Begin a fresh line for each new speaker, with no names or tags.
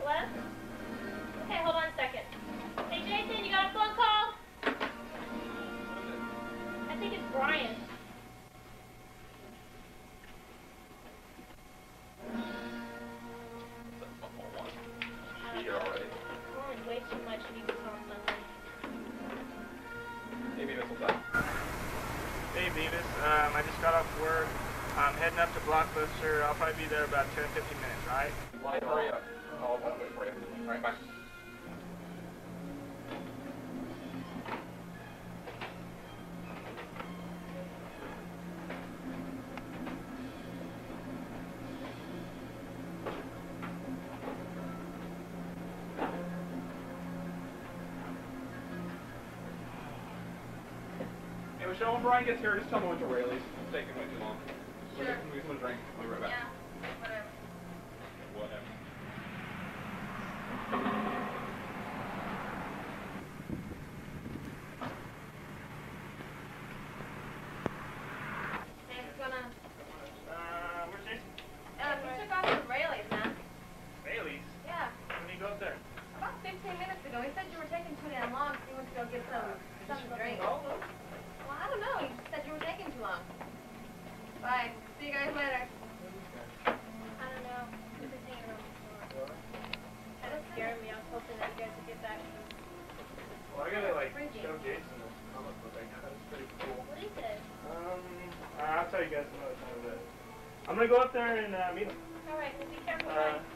Hello? Okay, hold on a second. Hey, Jason, you got a phone call? I think it's Brian. Way too much to be constantly.
Hey Beavis, what's up?
Hey Beavis, I just got off work. I'm heading up to Blockbuster. I'll probably be there about 10-15 minutes, right?
Well, hurry up. I'll wait for you. Alright, bye. Hey Michelle, when Brian gets here, just tell me when to Rayleigh's. It's taking way too long.
Sure.
We'll get some drink. I'll be right back.
Yeah, whatever.
Whatever.
Hey, what's going on?
Where's Jason?
We took off to Rayleigh's, man.
Bailey's?
Yeah.
When did he go up there?
About 15 minutes ago. He said you were taking too damn long, so he went to go get something to drink. Well, I don't know. He just said you were taking too long. Bye. See you guys later. I don't know. We've been hanging around before. Kind of scared me. I was hoping that you guys would get back to me.
Well, I gotta
Freaky.
show Jason this comic book I got. It's pretty cool.
What is it?
I'll tell you guys another time, but I'm gonna go up there and meet him.
All right. Well, be careful, guys.